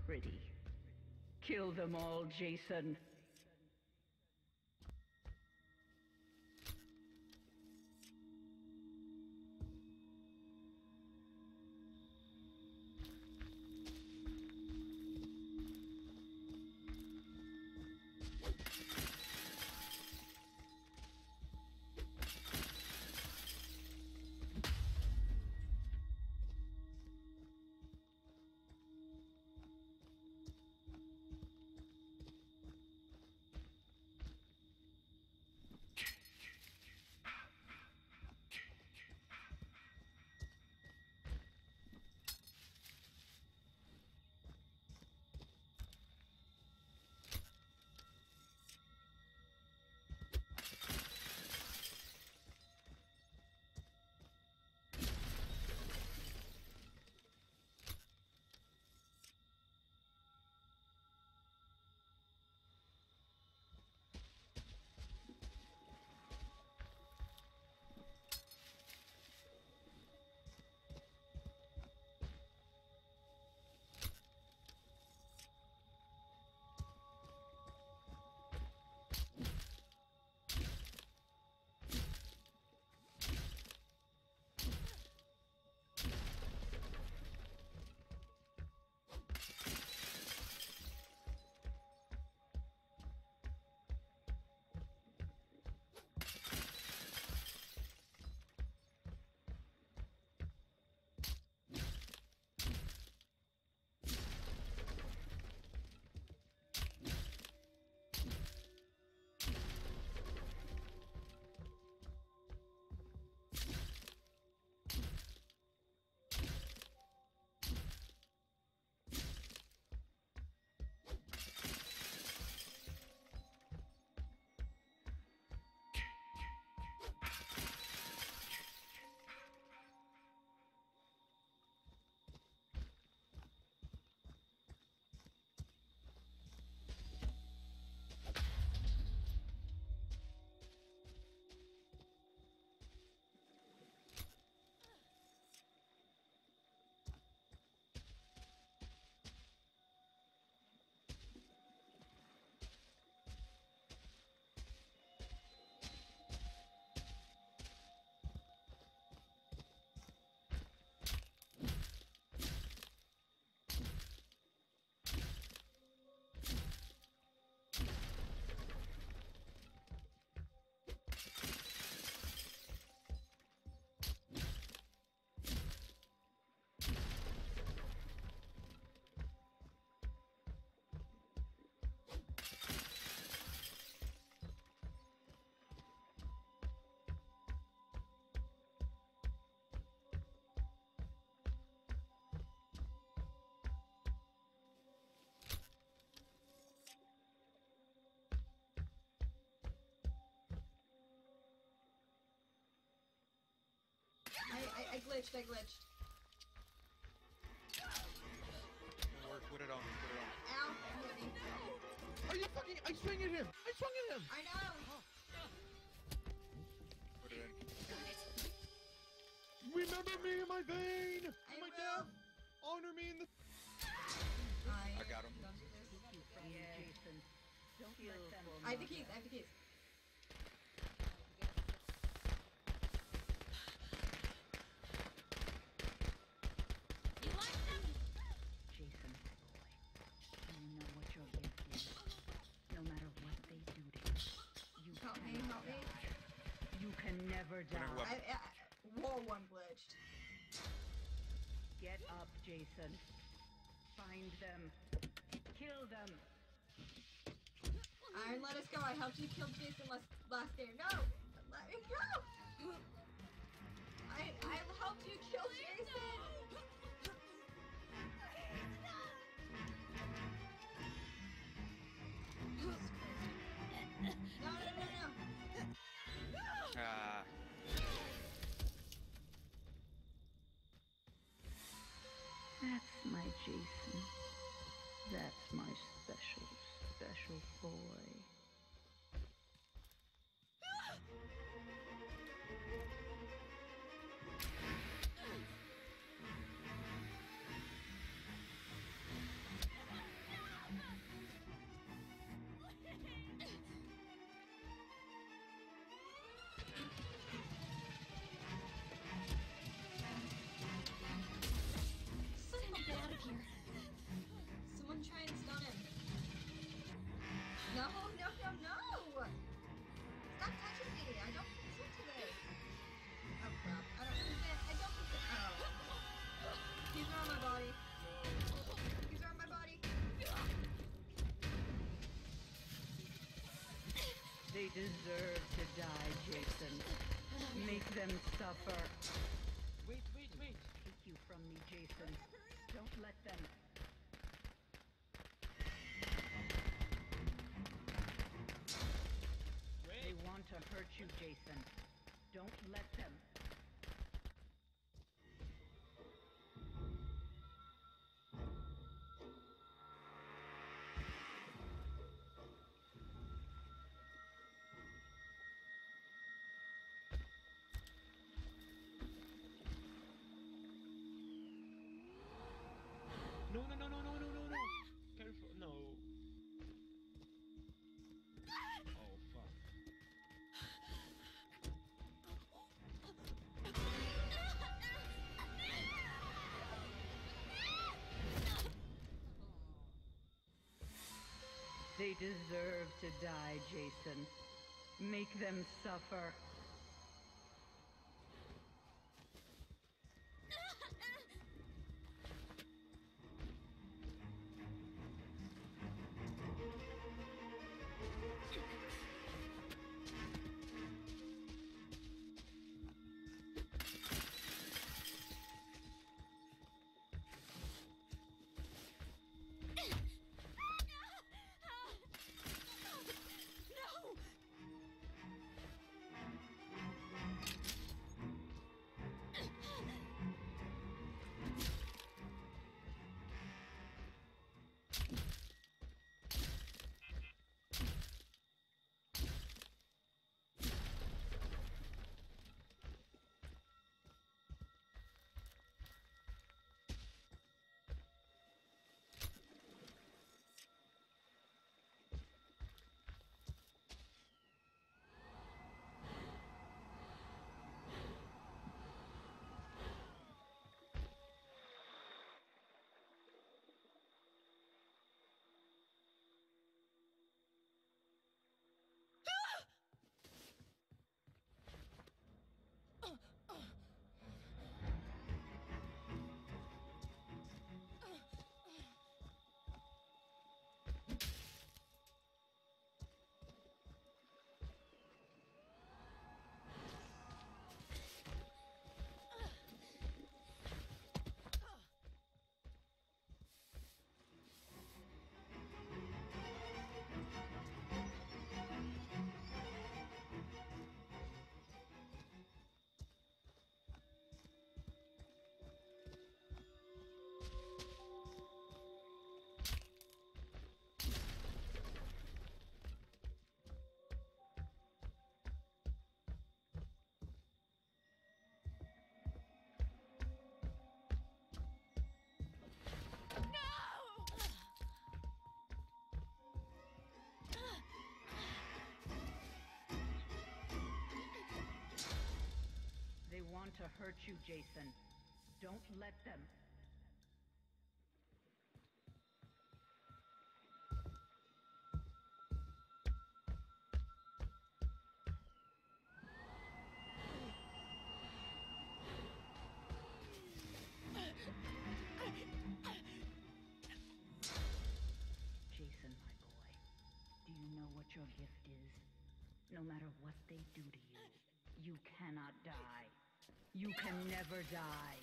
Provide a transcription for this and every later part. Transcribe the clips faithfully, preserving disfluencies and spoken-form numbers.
pretty. Kill them all, Jason. I, I glitched, I glitched. It'll work, put it on, put it on. Ow, I'm hitting. Are you fucking- I swung at him! I swung at him! I know! Put it in. Remember me in my vein! I In my will. death! Honor me in the- I, I got him. Don't do this. Yeah, Jason. Don't let them. I have the keys, I have the keys. Jason, my boy. You know what your gift is. No matter what they do to you, you Help me, cannot help me. die. You can never Whatever die. weapon. I, I, whoa, one glitched. Get up, Jason. Find them. Kill them. Iron, let us go. I helped you kill Jason last, last game. No! Let me go! I, I helped you kill Jason! No, no, no, no! Ah. That's my Jason. That's my special, special boy. They deserve to die, Jason. Make them suffer. Wait, wait, wait. Take you from me, Jason. Don't let them. They Wait. want to hurt you, Jason. Don't let them. No, no, no, no, no, no, no, no. Careful. No. Oh, fuck. They deserve to die, Jason. Make them suffer. They want to hurt you, Jason. Don't let them. Jason, my boy, do you know what your gift is? No matter what they do to you, you cannot die. You can never die.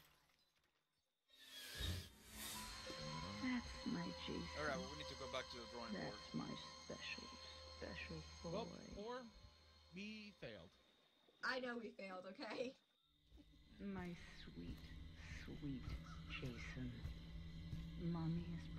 That's my Jason. Alright, well, we need to go back to the drawing board. That's my special, special boy. Well, or we failed. I know we failed, okay? My sweet, sweet Jason. Mommy is